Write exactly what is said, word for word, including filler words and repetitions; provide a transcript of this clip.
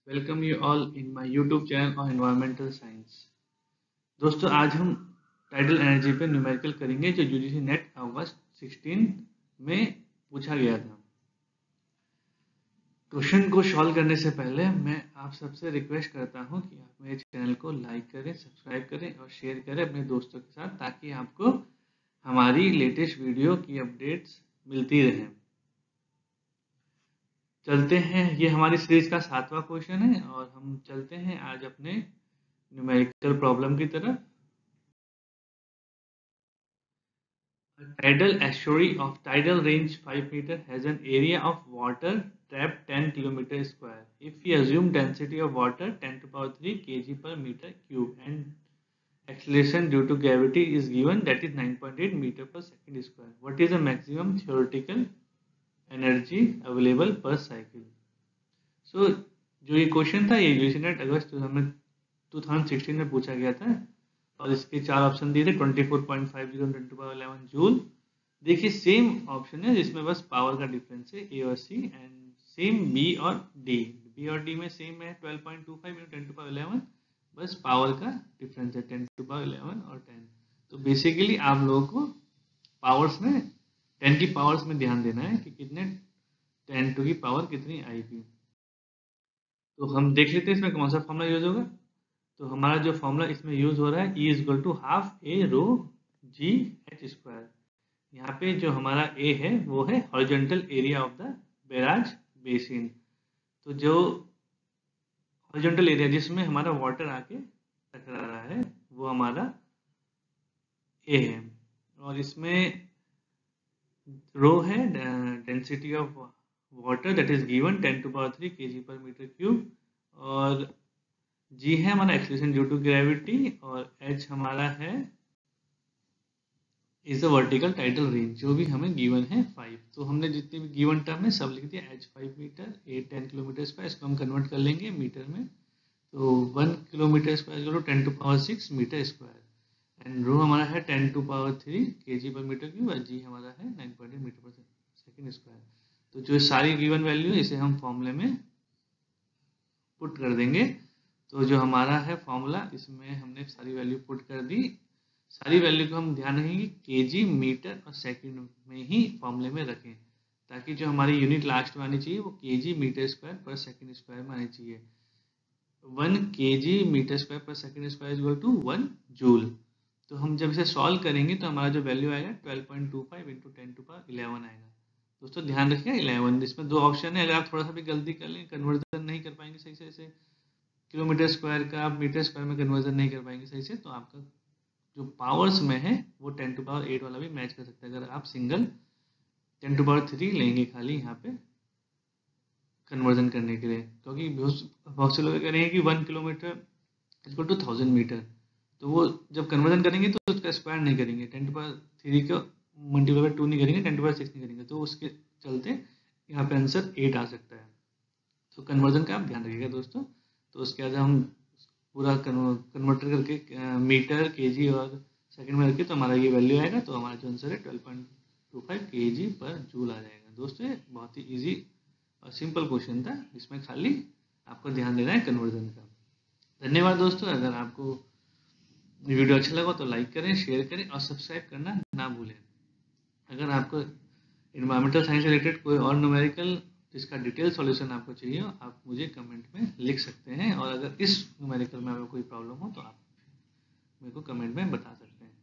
Welcome you all in my YouTube channel on environmental science. दोस्तों, आज हम tidal energy पे न्यूमेरिकल करेंगे जो यूजीसी नेट अगस्त सोलह में पूछा गया था। क्वेश्चन को सॉल्व करने से पहले मैं आप सबसे रिक्वेस्ट करता हूं कि आप मेरे चैनल को लाइक करें, सब्सक्राइब करें और शेयर करें अपने दोस्तों के साथ, ताकि आपको हमारी लेटेस्ट वीडियो की अपडेट्स मिलती रहें। चलते हैं, ये हमारी सीरीज का सातवां क्वेश्चन है और हम चलते हैं आज अपने न्यूमेरिकल प्रॉब्लम की तरफ। A tidal estuary of tidal range five meter has an area of water trapped ten kilometer square. If we assume density of water ten to the power three kg per meter cube and acceleration due to gravity is given, that is nine point eight meter per second square, what is the maximum theoretical energy available per cycle? So जो ये question था ये UGC net अगस्त दो हज़ार सोलह में पूछा गया था और इसके चार ऑप्शन दिए थे चौबीस पॉइंट पाँच zero ten to power eleven joule. देखिए सेम ऑप्शन है जिसमें बस पावर का डिफरेंस है ए और सी, एंड सेम बी और डी। बी और डी में सेम है twelve point two five ten to power eleven, बस पावर का डिफरेंस है टेन टू पावर इलेवन और टेन। तो बेसिकली आप लोगों को पावर्स में टेन की पावर्स में ध्यान देना है कि कितने टेन टू की पावर कितनी आएगी। तो हम देख लेते हैं इसमें कौन सा फॉर्मूला यूज होगा। तो हमारा जो फॉर्मूला इसमें यूज हो रहा है E is equal to half A rho G H square. यहाँ पे जो हमारा ए है वो है horizontal area of the barrage basin. तो जो हॉरिजॉन्टल एरिया जिसमें हमारा वाटर आके टकरा रहा है वो हमारा ए है, और इसमें रो है density of water that is given ten to power three kg per metre cube, और जी है हमारा एक्सेलरेशन ड्यू टू ग्रेविटी, और एच हमारा है is the vertical tidal range जो भी हमें गिवन है फाइव। तो हमने जितनी भी गिवन टर्म है सब लिख दिया। H five metre, A ten kilometre square, इसको हम कन्वर्ट कर लेंगे मीटर में। तो one kilometre square equal to ten to power six metre square, and rho हमारा है टेन टू पावर थ्री के जी पर मीटर क्यूब, और जी हमारा है nine point eight metre per second square. तो जो सारी गिवन वैल्यू है इसे हम फॉर्मूले में पुट कर देंगे। तो जो हमारा है फॉर्मूला, इसमें हमने सारी वैल्यू पुट कर दी। सारी वैल्यू को हम ध्यान रखेंगे केजी, मीटर और सेकंड में ही फॉर्मूले में रखें, ताकि जो हमारी यूनिट लास्ट में आनी चाहिए वो kg metre square per second square में आनी चाहिए। One kg metre square per second square is equal to one joule. तो हम जब इसे सॉल्व करेंगे तो हमारा जो वैल्यू आएगा twelve point two five into ten to power eleven आएगा। दोस्तों ध्यान रखिए इलेवन, इसमें दो ऑप्शन है, अगर आप थोड़ा सा भी गलती कर लें, कन्वर्जन नहीं कर पाएंगे सही से, ऐसे किलोमीटर स्क्वायर का आप मीटर स्क्वायर में कन्वर्जन नहीं कर पाएंगे सही से, तो आपका जो पावर्स में है वो टेन टू पावर एट वाला भी मैच कर सकता है। अगर आप single ten to power three लेंगे खाली यहाँ पे कन्वर्जन करने के लिए, क्योंकि बहुत से लोग करेंगे कि one kilometre equal to thousand metre, तो वो जब कन्वर्जन करेंगे तो उसका स्क्वायर नहीं करेंगे, टेन टू पावर थ्री का मल्टीप्लाई बाय टू नहीं करेंगे, टेन टू पावर सिक्स नहीं करेंगे, तो उसके चलते यहाँ पे आंसर एट आ सकता है। तो कन्वर्जन का आप ध्यान रखिएगा दोस्तों। तो उसके बाद हम पूरा कन्वर्टर करके मीटर, केजी और सेकंड में रखिए तो हमारा ये वैल्यू आएगा। तो हमारा जो आंसर है twelve point two five kg per joule आ जाएगा। दोस्तों ये बहुत ही इजी और सिंपल क्वेश्चन था, इसमें खाली आपको ध्यान देना है कन्वर्जन का। धन्यवाद दोस्तों। अगर आपको वीडियो अच्छा लगा तो लाइक करें, शेयर करें और सब्सक्राइब करना ना भूलें। अगर आपको एनवायरमेंटल साइंस से रिलेटेड कोई और न्यूमेरिकल जिसका डिटेल सॉल्यूशन आपको चाहिए आप मुझे कमेंट में लिख सकते हैं, और अगर इस न्यूमेरिकल में आपको कोई प्रॉब्लम हो तो आप मेरे को कमेंट में बता सकते हैं।